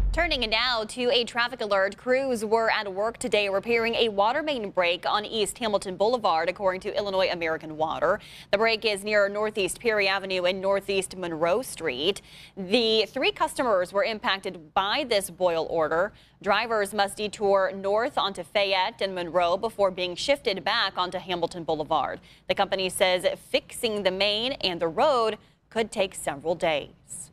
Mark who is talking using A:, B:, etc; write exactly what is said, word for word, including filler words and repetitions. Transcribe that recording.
A: Turning now to a traffic alert. Crews were at work today repairing a water main break on East Hamilton Boulevard, according to Illinois American Water. The break is near Northeast Peoria Avenue and Northeast Monroe Street. The three customers were impacted by this boil order. Drivers must detour north onto Fayette and Monroe before being shifted back onto Hamilton Boulevard. The company says fixing the main and the road could take several days.